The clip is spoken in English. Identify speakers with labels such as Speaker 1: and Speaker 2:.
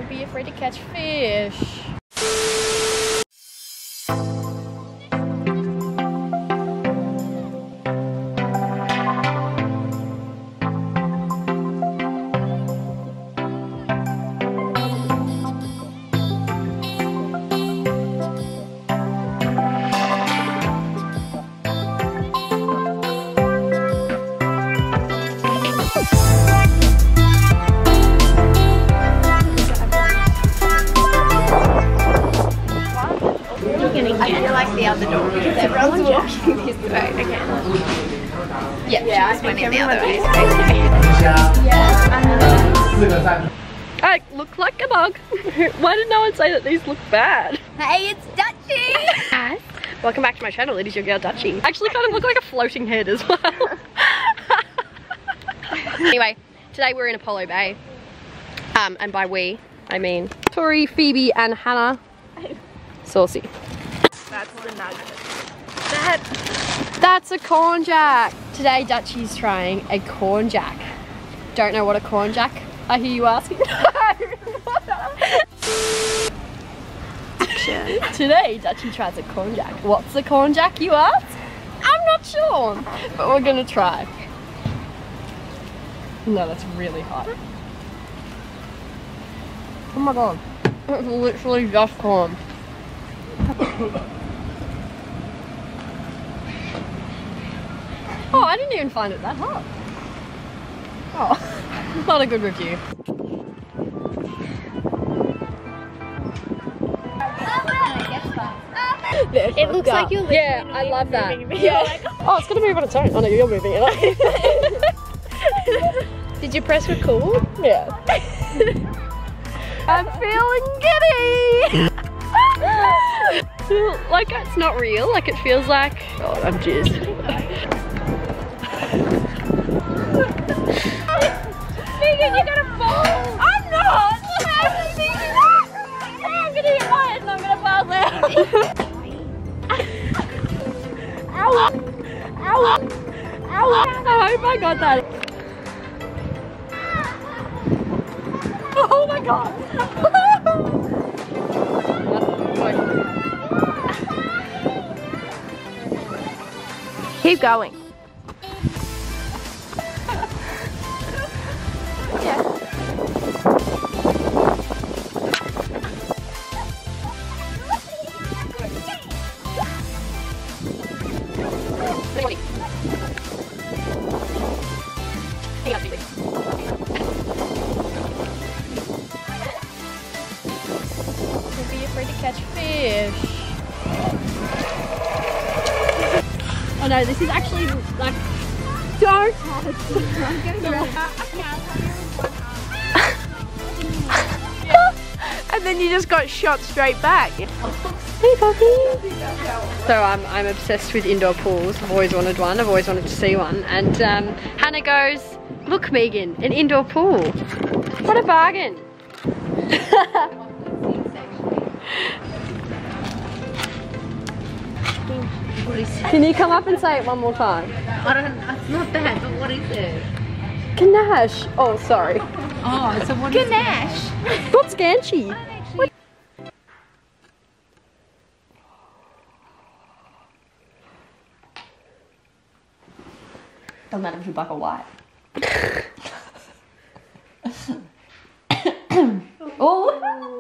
Speaker 1: Don't be afraid to catch fish.
Speaker 2: I feel like the other door because everyone's walking this way. Okay. Yeah, I went in the other way.
Speaker 1: I look like a bug. Why did no one say that these look bad?
Speaker 2: Hey, it's Dutchie!
Speaker 1: Hi. Welcome back to my channel. It is your girl Dutchie. Actually kind of look like a floating head as well. Anyway, today we're in Apollo Bay. And by we, I mean Tori, Phoebe and Hannah. Saucy.
Speaker 2: That's the nugget.
Speaker 1: That's a corn jack. Today Dutchie's trying a corn jack. Don't know what a corn jack? I hear you asking. Today Dutchie tries a corn jack. What's a corn jack, you ask? I'm not sure, but we're gonna try. No, that's really hot. Oh my god, it's literally just corn. Oh, I didn't even find it that hot. Oh, not a good review.
Speaker 2: It looks like you're literally
Speaker 1: yeah, I love that.
Speaker 2: Yeah.
Speaker 1: Oh, it's gonna move on its own. Oh no, you're moving it.
Speaker 2: Did you press record?
Speaker 1: Yeah. I'm feeling giddy. Like it's not real. Like it feels like. Oh, I'm jizzed.
Speaker 2: Megan, you're gonna fall! I'm not! I'm gonna hit my head and I'm gonna pass out! Ow! Ow! Ow!
Speaker 1: I hope I got that. Oh my god!
Speaker 2: Keep going.
Speaker 1: Don't be afraid to catch fish. Oh no, this is actually like don't.
Speaker 2: And then you just got shot straight back.
Speaker 1: Hey puppy. So I'm obsessed with indoor pools. I've always wanted one. I've always wanted to see one. And Hannah goes, "Look, Megan, an indoor pool. What a bargain!" Can you come up and say it one more time?
Speaker 2: I don't, it's not that, but what is it?
Speaker 1: Ganache. Oh, sorry.
Speaker 2: Oh, so what is Ganache?
Speaker 1: What's Ganchi? Doesn't matter if you're black or white. Oh!